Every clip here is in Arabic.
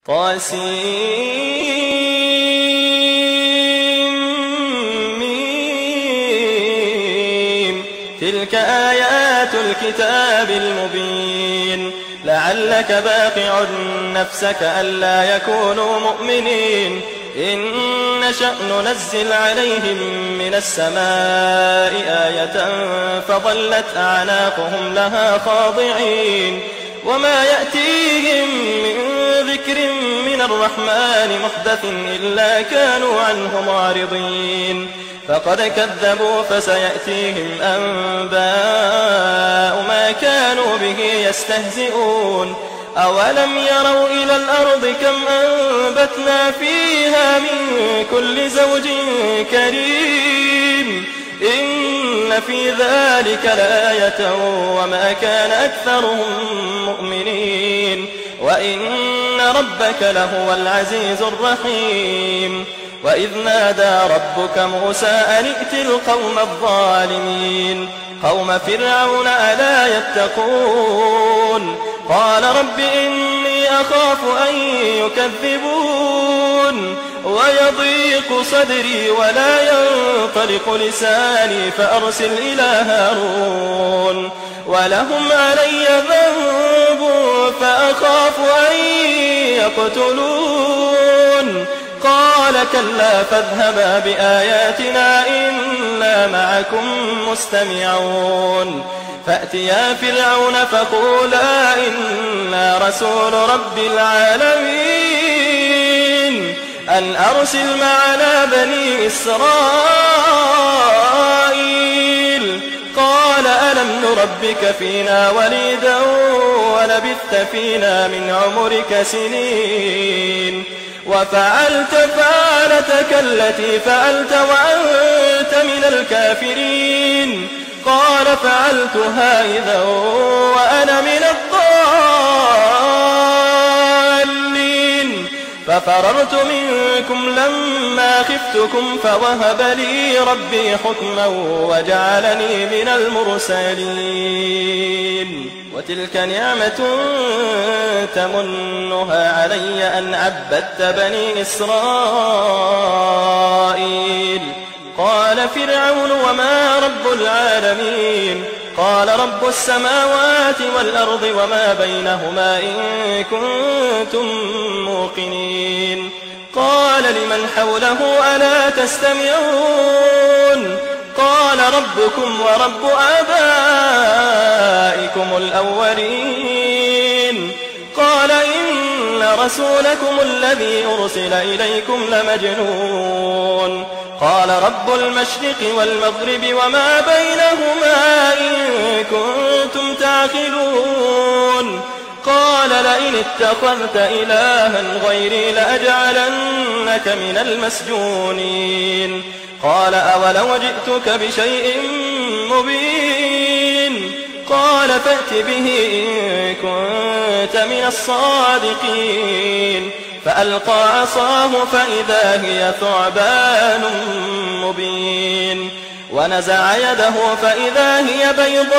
طاسيم. تلك آيات الكتاب المبين. لعلك باقع نفسك ألا يكونوا مؤمنين إن نشأ ننزل عليهم من السماء آية فظلت أعناقهم لها خاضعين وما يأتيهم من ذكر من الرحمن محدث إلا كانوا عنه معرضين فقد كذبوا فسيأتيهم أنباء ما كانوا به يستهزئون أولم يروا إلى الأرض كم أنبتنا فيها من كل زوج كريم إن في ذلك لآية وما كان أكثرهم مؤمنين وإن ربك لهو العزيز الرحيم وإذ نادى ربك موسى أن ائت القوم الظالمين قوم فرعون ألا يتقون قال رب إني أخاف أن يكذبون ويضيق صدري ولا ينطلق لساني فأرسل إلى هارون ولهم علي ذنب فأخاف أن يقتلون قال كلا فاذهبا بآياتنا إنا معكم مستمعون فأتيا فرعون فقولا إنا رسول رب العالمين أن أرسل معنا بني إسرائيل قال ألم نربك فينا وليدا ولبثت فينا من عمرك سنين وفعلت فعلتك التي فعلت وأنت من الكافرين قال فعلتها إذا وأنا من الضالين ففررت منكم لما خفتكم فوهب لي ربي حكما وجعلني من المرسلين وتلك نعمة تمنها علي أن عبدت بني إسرائيل قال فرعون وما رب العالمين قال رب السماوات والأرض وما بينهما إن كنتم موقنين قال لمن حوله ألا تستمعون قال ربكم ورب آبائكم الأولين قال إن رسولكم الذي أرسل إليكم لمجنون قال رب المشرق والمغرب وما بينهما إن كنتم تعقلون قال لئن اتخذت إلها غيري لأجعلنك من المسجونين قال أولو جئتك بشيء مبين قال فأت به إن كنت من الصادقين فألقى عصاه فإذا هي ثعبان مبين ونزع يده فإذا هي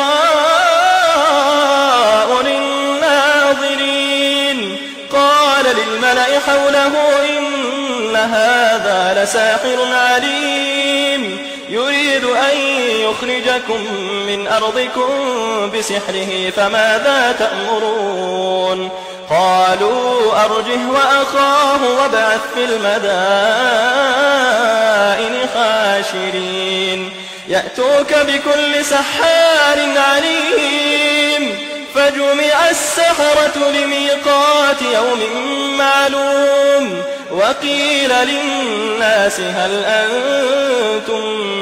بيضاء للناظرين قال للملأ حوله إن هذا لساحر عليم يريد أن يخرجكم من أرضكم بسحره فماذا تأمرون قالوا أرجه وأخاه وابعث في المدائن حاشرين يأتوك بكل سحار عليم فجمع السحرة لميقات يوم معلوم وقيل للناس هل أنتم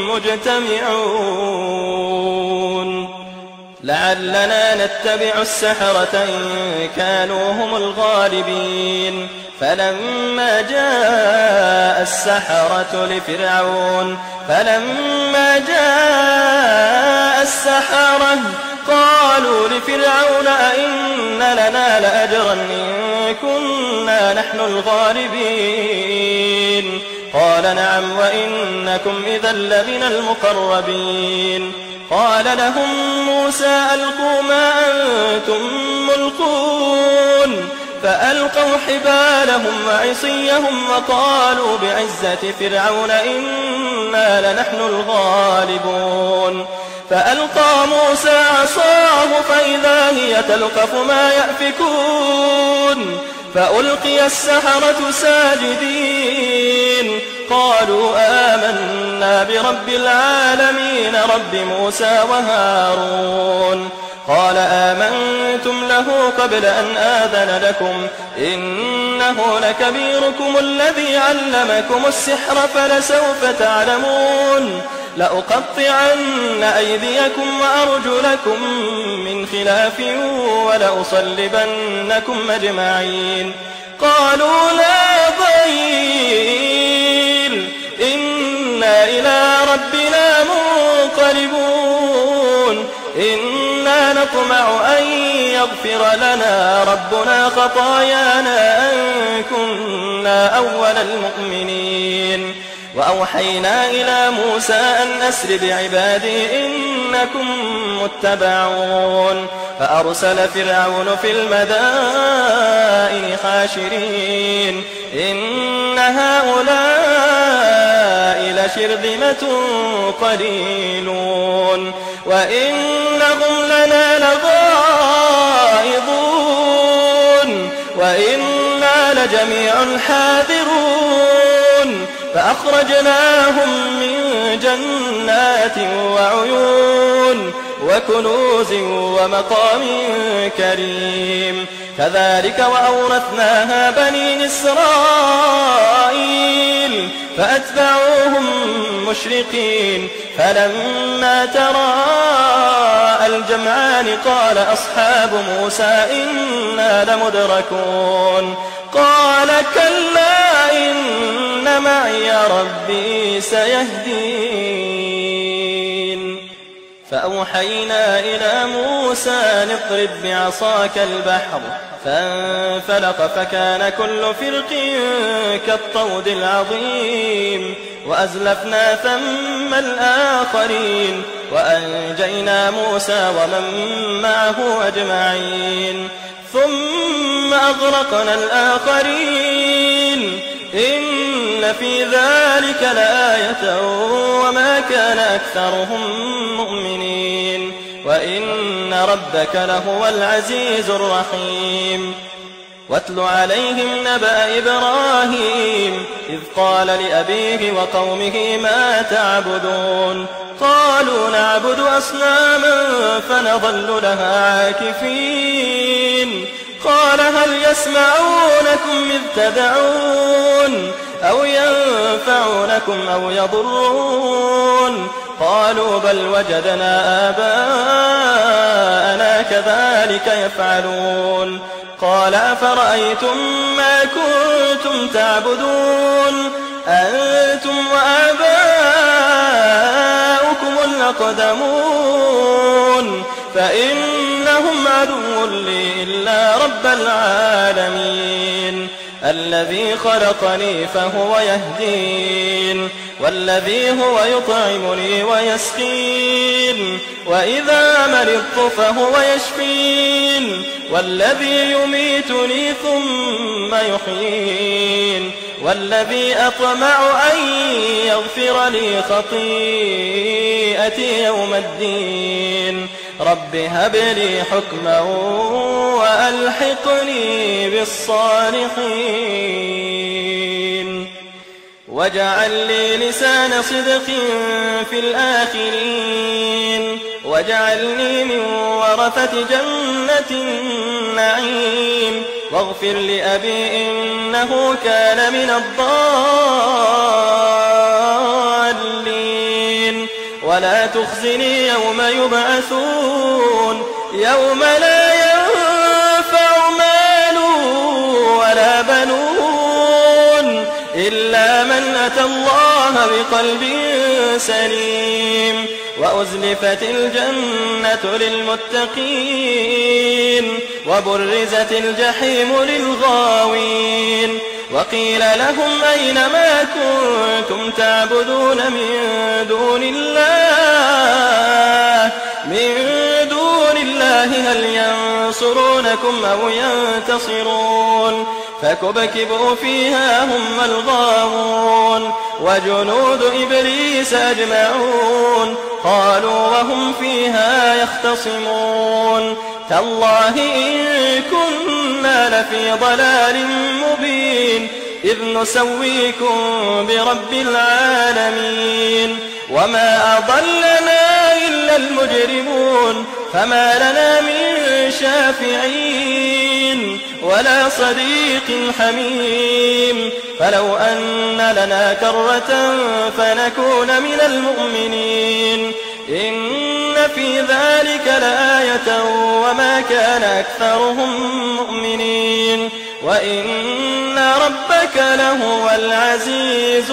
مجتمعون لعلنا نتبع السحرة إن كانوا هم الغالبين فلما جاء السحرة قالوا لفرعون أئن لنا لأجرا إن كنا نحن الغالبين قال نعم وإنكم إذا لمن المقربين قال لهم موسى ألقوا ما أنتم ملقون فألقوا حبالهم وعصيهم وقالوا بعزة فرعون إنا لنحن الغالبون فألقى موسى عصاه فإذا هي تلقف ما يأفكون فألقي السحرة ساجدين قالوا آمنا برب العالمين رب موسى وهارون قال آمنتم له قبل أن آذن لكم إنه لكبيركم الذي علمكم السحر فلسوف تعلمون لأقطعن أيديكم وأرجلكم من خلاف ولأصلبنكم أجمعين قالوا لا ضير إنا إلى ربنا منقلبون إنا نطمع أن يغفر لنا ربنا خطايانا أن كنا أول المؤمنين وأوحينا إلى موسى أن أسر بعبادي إنكم متبعون فأرسل فرعون في المدائن حاشرين إن هؤلاء لشرذمة قليلون وإنهم لنا لغائظون وإنا لجميع حاذرون فأخرجناهم من جنات وعيون وكنوز ومقام كريم كذلك وأورثناها بني إسرائيل فأتبعوهم مشرقين فلما تراءى الجمعان قال أصحاب موسى إنا لمدركون قال كلا إن معي ربي سيهدين فأوحينا إلى موسى أن اضرب بعصاك البحر فانفلق فكان كل فرق كالطود العظيم وأزلفنا ثم الآخرين وأنجينا موسى ومن معه أجمعين ثم أغرقنا الآخرين إن في ذلك لآية وما كان أكثرهم مؤمنين وإن ربك لهو العزيز الرحيم واتل عليهم نبأ إبراهيم إذ قال لأبيه وقومه ما تعبدون قالوا نعبد أصناما فنظل لها عاكفين قال هل يسمعونكم إذ تدعون أو ينفعونكم أو يضرون قالوا بل وجدنا آباءنا كذلك يفعلون قال أفرأيتم ما كنتم تعبدون أنتم وآباؤكم الأقدمون فإنهم عدو لي إلا رب العالمين الذي خلقني فهو يهدين والذي هو يطعمني ويسقين وإذا مرضت فهو يشفين والذي يميتني ثم يحيين والذي أطمع أن يغفر لي خطيئتي يوم الدين رب هب لي حكما وألحقني بالصالحين واجعل لي لسان صدق في الآخرين واجعلني من ورثة جنة النعيم واغفر لأبي إنه كان من الضالين ولا تخزني يوم يبعثون يوم لا ينفع مال ولا بنون إلا من أتى الله بقلب سليم وأزلفت الجنة للمتقين وبرزت الجحيم للغاوين وقيل لهم أين ما كنتم تعبدون من دون الله الله هل ينصرونكم أو ينتصرون فكبكبوا فيها هم الغاوون وجنود إبليس أجمعون قالوا وهم فيها يختصمون تالله إن كنا لفي ضلال مبين إذ نسويكم برب العالمين وما أضلنا إلا المجرمون فما لنا من شافعين ولا صديق حميم فلو أن لنا كرة فنكون من المؤمنين إن في ذلك لآية وما كان أكثرهم مؤمنين وإن ربك لهو العزيز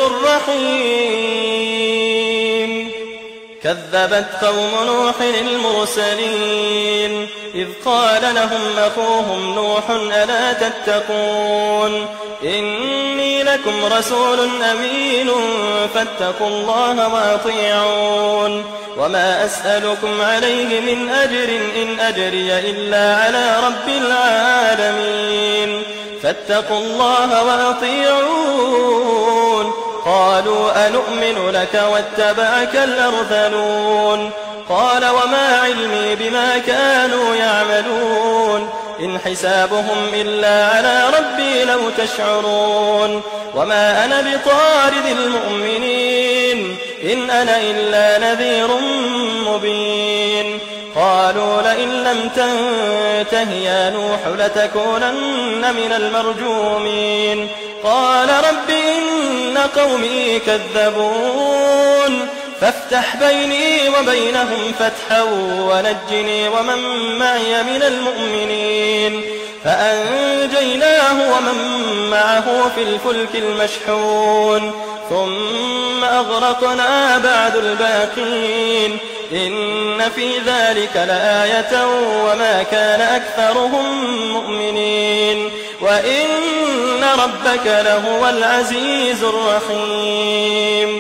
الرحيم كذبت قوم نوح المرسلين إذ قال لهم أخوهم نوح ألا تتقون إني لكم رسول أمين فاتقوا الله وأطيعون وما أسألكم عليه من أجر إن أجري إلا على رب العالمين فاتقوا الله وأطيعون قالوا أنؤمن لك واتبعك الأرذلون قال وما علمي بما كانوا يعملون إن حسابهم إلا على ربي لو تشعرون وما أنا بطارد المؤمنين إن أنا إلا نذير مبين قالوا لئن لم تنته يا نوح لتكونن من المرجومين قال رب إن قومي كذبون فافتح بيني وبينهم فتحا ونجني ومن معي من المؤمنين فأنجيناه ومن معه في الفلك المشحون ثم أغرقنا بعد الباقين إن في ذلك لآية وما كان أكثرهم مؤمنين وإن ربك لهو العزيز الرحيم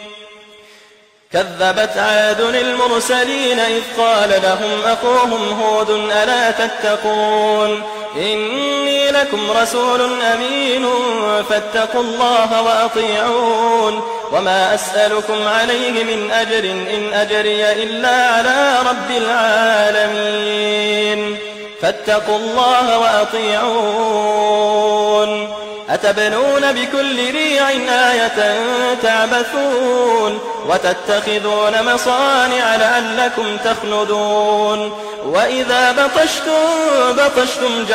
كذبت عاد المرسلين إذ قال لهم أخوهم هود ألا تتقون إني لكم رسول أمين فاتقوا الله وأطيعون وما أسألكم عليه من أجر إن أجري إلا على رب العالمين فاتقوا الله وأطيعون أتبنون بكل ريع آية تعبثون وتتخذون مصانع لعلكم تخلدون وإذا بطشتم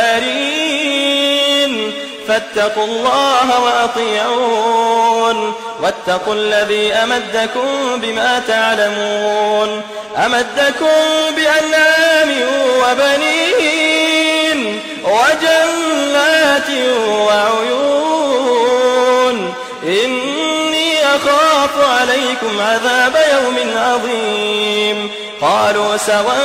جبارين فاتقوا الله وأطيعون واتقوا الذي أمدكم بما تعلمون أمدكم بأنعام وبنين وجنات وعيون إني أخاف عليكم عذاب يوم عظيم قالوا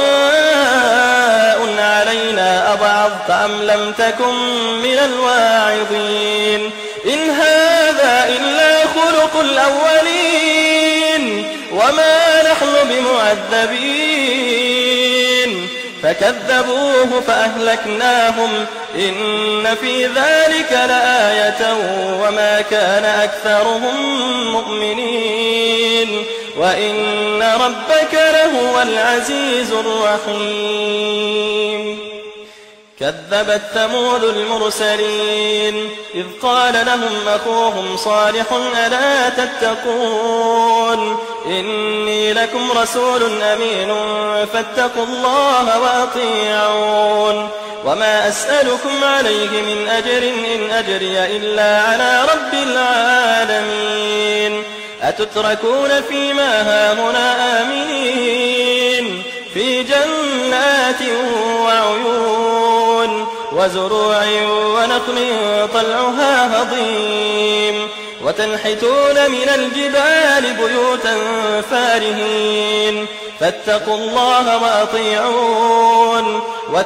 سواء علينا أوعظت أم لم تكن من الواعظين إن هذا إلا خلق الأولين وما نحن بمعذبين فكذبوه فأهلكناهم إن في ذلك لآية وما كان أكثرهم مؤمنين وإن ربك لهو العزيز الرحيم كذبت ثمود المرسلين إذ قال لهم أخوهم صالح ألا تتقون إني لكم رسول أمين فاتقوا الله وأطيعون وما أسألكم عليه من أجر إن أجري إلا على رب العالمين أتتركون فيما هاهنا آمنين في جنات وعيون وزروع ونخل طلعها هضيم وتنحتون من الجبال بيوتا فارهين فاتقوا الله وأطيعون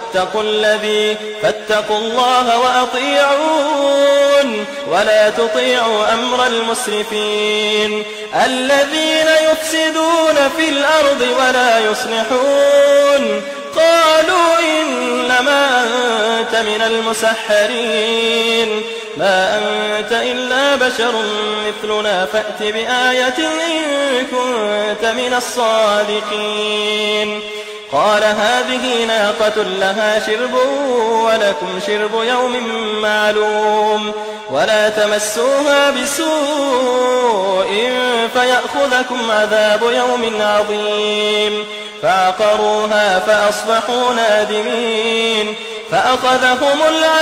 فاتقوا الله وأطيعون ولا تطيعوا أمر المسرفين الذين يفسدون في الأرض ولا يصلحون قالوا إنما أنت من المسحرين ما أنت إلا بشر مثلنا فأت بآية إن كنت من الصادقين قال هذه ناقة لها شرب ولكم شرب يوم معلوم ولا تمسوها بسوء فيأخذكم عذاب يوم عظيم فعقروها فأصبحوا نادمين فأخذهم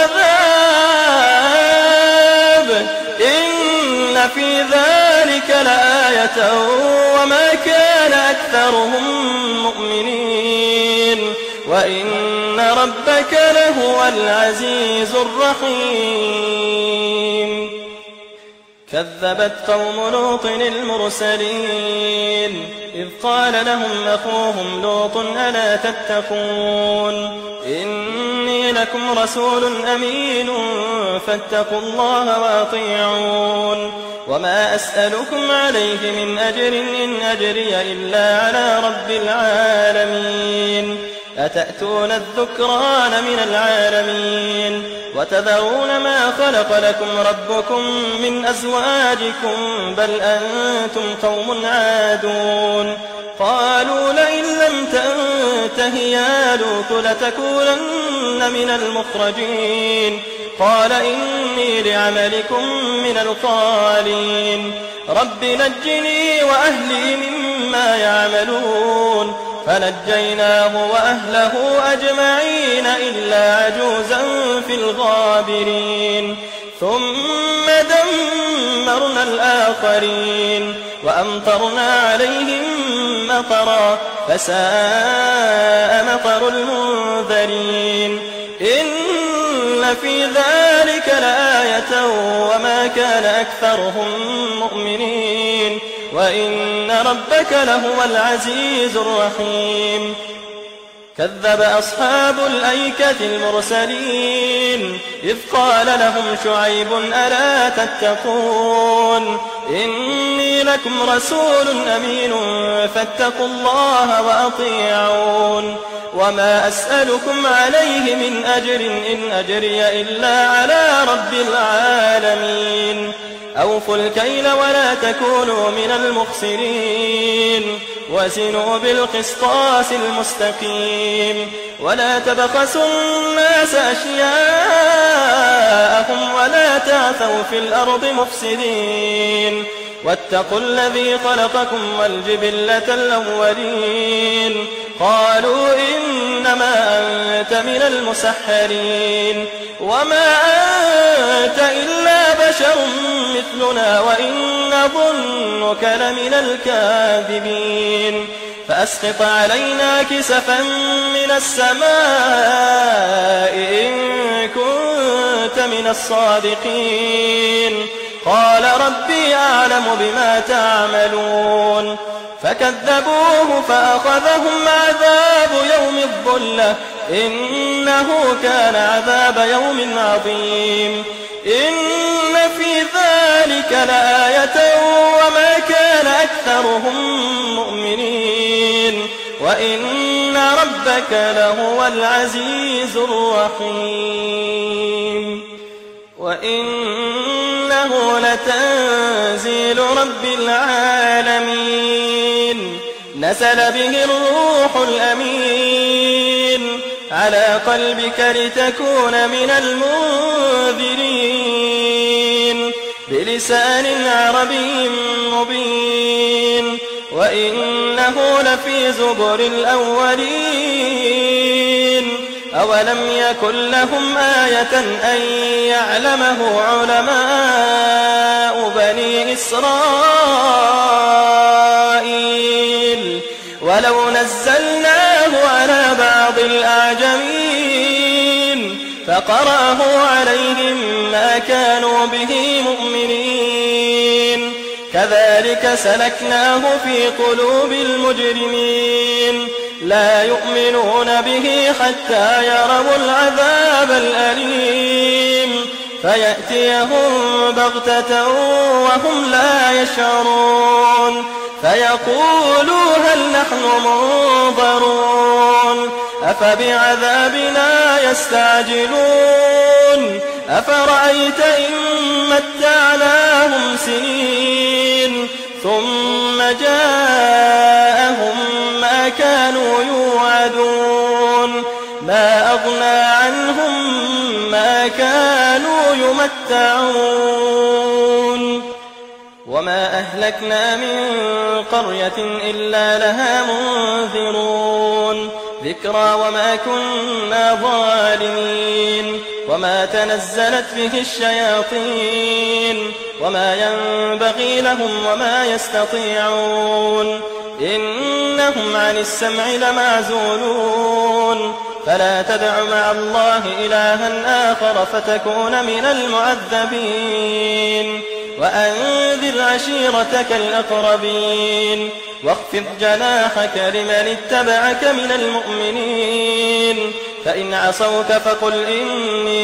العذاب إن في ذلك لآية وما كان أكثرهم مؤمنين وإن ربك لهو العزيز الرحيم كذبت قوم لوط المرسلين إذ قال لهم أخوهم لوط ألا تتقون إني لكم رسول أمين فاتقوا الله وأطيعون وما أسألكم عليه من أجر إن أجري إلا على رب العالمين أتأتون الذكران من العالمين وتذرون ما خلق لكم ربكم من أزواجكم بل أنتم قوم عادون قالوا لئن لم تنته يا لوط لتكونن من المخرجين قال إني لعملكم من القالين رب نجني وأهلي مما يعملون فنجيناه وأهله أجمعين إلا عجوزا في الغابرين ثم دمرنا الآخرين وأمطرنا عليهم مطرا فساء مطر المنذرين إن في ذلك لآية وما كان أكثرهم مؤمنين وإن ربك لهو العزيز الرحيم كذب أصحاب الأيكة المرسلين إذ قال لهم شعيب ألا تتقون إني لكم رسول أمين فاتقوا الله وأطيعون وما أسألكم عليه من أجر إن أجري إلا على رب العالمين أوفوا الكيل ولا تكونوا من المخسرين وزنوا بالقسطاس المستقيم ولا تبخسوا الناس أشياءهم ولا تعثوا في الأرض مفسدين واتقوا الذي خلقكم والجبلة الأولين قالوا إنما أنت من المسحرين وما أنت إلا بشر مثلنا وإن نظنك لمن الكاذبين فأسقط علينا كسفا من السماء إن كنت من الصادقين قال ربي أعلم بما تعملون فكذبوه فأخذهم عذاب يوم الظلة إنه كان عذاب يوم عظيم إن في ذلك لآية وما كان أكثرهم مؤمنين وإن ربك لهو العزيز الرحيم وإنه لتنزيل رب العالمين نزل به الروح الأمين على قلبك لتكون من المنذرين بلسان عربي مبين وإنه لفي زبر الأولين أولم يكن لهم آية أن يعلمه علماء بني إسرائيل ولو نزلناه على بعض الأعجمين فقرأه عليهم ما كانوا به مؤمنين كذلك سلكناه في قلوب المجرمين لا يؤمنون به حتى يروا العذاب الأليم فيأتيهم بغتة وهم لا يشعرون فيقولوا هل نحن منظرون أفبعذابنا يستعجلون أفرأيت إن متعناهم سنين ثم جاءهم ما كانوا يوعدون ما أغنى عنهم ما كانوا يمتعون وما أهلكنا من قرية إلا لها منذرون ذكرى وما كنا ظالمين وما تنزلت به الشياطين وما ينبغي لهم وما يستطيعون إنهم عن السمع لمعزولون فلا تدع مع الله إلها آخر فتكون من المعذبين وأنذر عشيرتك الأقربين واخفض جناحك لمن اتبعك من المؤمنين فإن عصوك فقل إني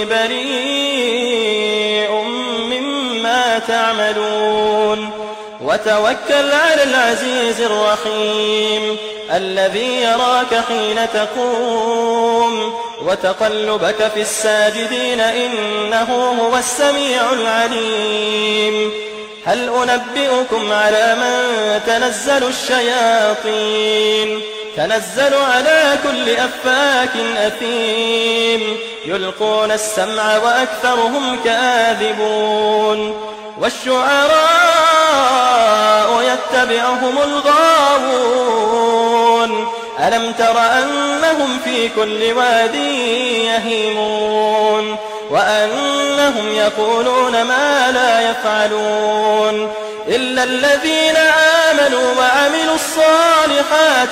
بريء مما تعملون وتوكل على العزيز الرحيم الذي يراك حين تقوم وتقلبك في الساجدين إنه هو السميع العليم هل أنبئكم على من تنزل الشياطين تنزل على كل أفاك أثيم يلقون السمع وأكثرهم كاذبون والشعراء يتبعهم الغاوون ألم تر أنهم في كل واد يهيمون وأنهم يقولون ما لا يفعلون إلا الذين آمنوا وعملوا الصالحات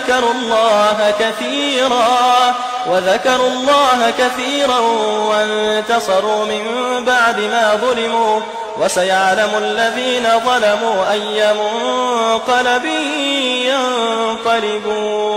وذكروا الله كثيرا وانتصروا من بعد ما ظلموا وسيعلم الذين ظلموا أي منقلب ينقلبون